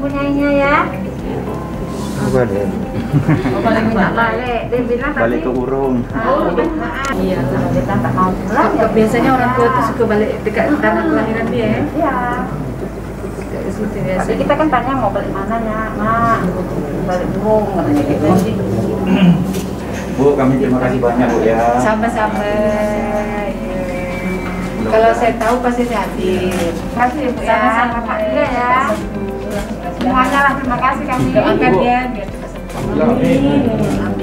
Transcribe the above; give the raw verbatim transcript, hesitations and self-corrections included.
mempunyainya ya. Balik. Oh, balik minta balik. Dia bilang Balik ke Urung. Oh, iya. Kita tak mau pulang. Ya. Biasanya orang tua itu suka balik dekat tanah kelahiran dia ya. Iya. Ke situ biasa. Tapi kita kan tanya mau balik mana ya, Mak? Balik Urung katanya gitu. Bu, kami terima kasih banyak Bu ya. Sama-sama. Ya. Kalau saya tahu pasti saya hadir. Terima kasih Bu ya. Sama-sama Pak juga ya. Semuanya lah terima kasih kami. Doakan dia biar cepat sembuh. Amin.